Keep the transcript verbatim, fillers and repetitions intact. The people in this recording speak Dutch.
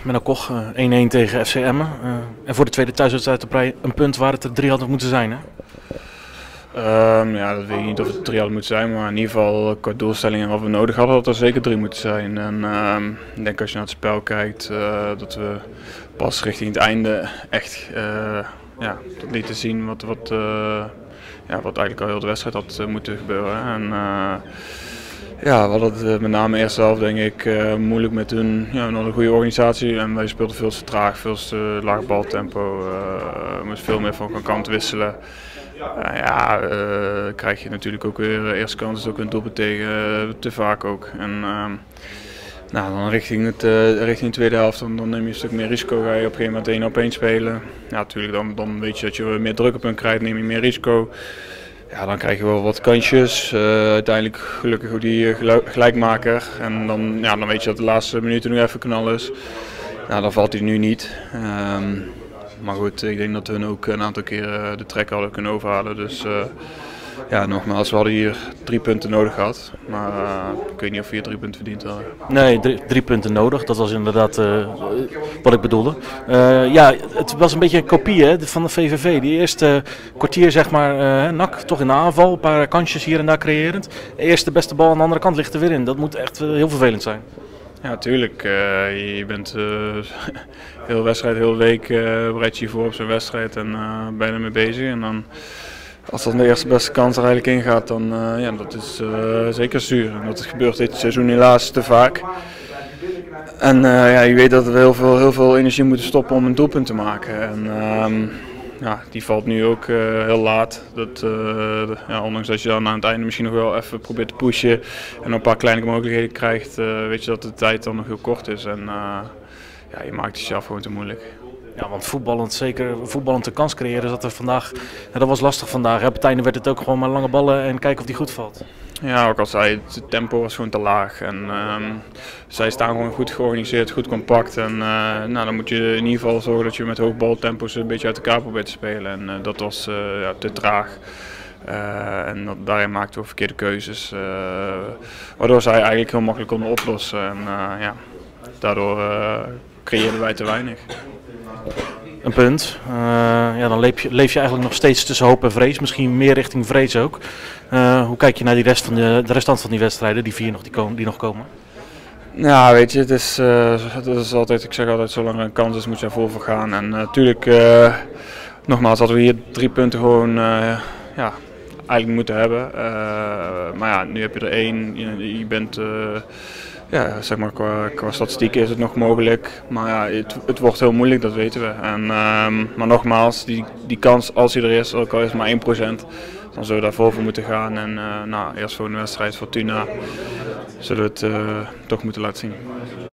Menno Koch, één één tegen F C Emmen. Uh, en voor de tweede thuiswedstrijd op rij een punt waar het er drie hadden moeten zijn, hè? Um, ja, dat weet ik niet of het drie hadden moeten zijn, maar in ieder geval qua doelstellingen wat we nodig hadden, had er zeker drie moeten zijn. En uh, ik denk als je naar het spel kijkt, uh, dat we pas richting het einde echt uh, ja, lieten zien wat, wat, uh, ja, wat eigenlijk al heel de wedstrijd had uh, moeten gebeuren. En, uh, Ja, we hadden het uh, met name eerst zelf denk ik uh, moeilijk met hun. Ja, we hadden een goede organisatie en wij speelden veel te traag, veel te laag baltempo. Uh, we moesten veel meer van kant wisselen. Uh, ja, uh, krijg je natuurlijk ook weer, de eerste kans is ook een doelpunt tegen, uh, te vaak ook. En, uh, nou, dan richting, het, uh, richting de tweede helft, dan, dan neem je een stuk meer risico, ga je op een gegeven moment één op één spelen. Ja, natuurlijk dan, dan weet je dat je meer druk op hun krijgt, neem je meer risico. Ja, dan krijg je wel wat kansjes. Uh, uiteindelijk gelukkig ook die gelijkmaker. En dan, ja, dan weet je dat de laatste minuten nu even knal is. Nou, dan valt hij nu niet. Um, maar goed, ik denk dat we hun ook een aantal keer de trek hadden kunnen overhalen. Dus uh, ja, nogmaals, we hadden hier drie punten nodig gehad. Maar uh, ik weet niet of we hier drie punten verdiend hadden. Nee, drie, drie punten nodig. Dat was inderdaad uh, wat ik bedoelde. Uh, ja, het was een beetje een kopie hè, van de V V V. Die eerste kwartier, zeg maar, uh, N A C toch in de aanval. Een paar kansjes hier en daar creërend. Eerst de beste bal aan de andere kant ligt er weer in. Dat moet echt uh, heel vervelend zijn. Ja, tuurlijk. Uh, je bent uh, heel wedstrijd, heel week uh, bereid je je voor op zo'n wedstrijd en uh, ben je ermee bezig. En dan, als dan de eerste beste kans er eigenlijk in gaat, dan uh, ja, dat is uh, zeker zuur. En dat gebeurt dit seizoen helaas te vaak. En uh, ja, je weet dat we heel veel, heel veel energie moeten stoppen om een doelpunt te maken. En, uh, ja, die valt nu ook uh, heel laat. Dat, uh, ja, ondanks dat je dan aan het einde misschien nog wel even probeert te pushen en een paar kleine mogelijkheden krijgt, uh, weet je dat de tijd dan nog heel kort is. En uh, ja, je maakt het jezelf gewoon te moeilijk. Ja, want voetballend, zeker voetballend de kans creëren, dat er vandaag, ja, dat was lastig vandaag. Op het einde werd het ook gewoon maar lange ballen en kijken of die goed valt. Ja, ook al zei het tempo was gewoon te laag. En, um, zij staan gewoon goed georganiseerd, goed compact. En uh, nou, dan moet je in ieder geval zorgen dat je met hoog baltempo's een beetje uit elkaar probeert te spelen. En uh, dat was uh, ja, te traag. Uh, en dat, daarin maakten we verkeerde keuzes. Uh, waardoor zij eigenlijk heel makkelijk konden oplossen. En uh, ja, daardoor uh, creëerden wij te weinig. Een punt. Uh, ja, dan leef je, leef je eigenlijk nog steeds tussen hoop en vrees. Misschien meer richting vrees ook. Uh, hoe kijk je naar die rest van de, de restant van die wedstrijden, die vier nog, die, komen, die nog komen? Ja, weet je, het is, uh, het is altijd, ik zeg altijd, zolang er een kans is moet je ervoor gaan. En natuurlijk, uh, uh, nogmaals, hadden we hier drie punten gewoon uh, ja, eigenlijk moeten hebben. Uh, maar ja, nu heb je er één. Je, je bent... Uh, Ja, zeg maar, qua, qua statistieken is het nog mogelijk, maar ja, het, het wordt heel moeilijk, dat weten we. En, um, maar nogmaals, die, die kans als die er is, ook al is het maar één procent, dan zullen we daarvoor voor moeten gaan. En uh, nou, eerst voor een wedstrijd Fortuna zullen we het uh, toch moeten laten zien.